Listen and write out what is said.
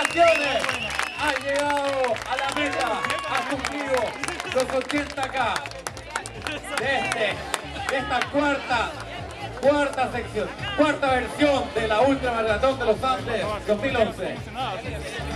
felicitaciones. Ha llegado a la meta, ha cumplido los 80K de esta cuarta sección, cuarta versión de la Ultramaratón de los Andes 2011.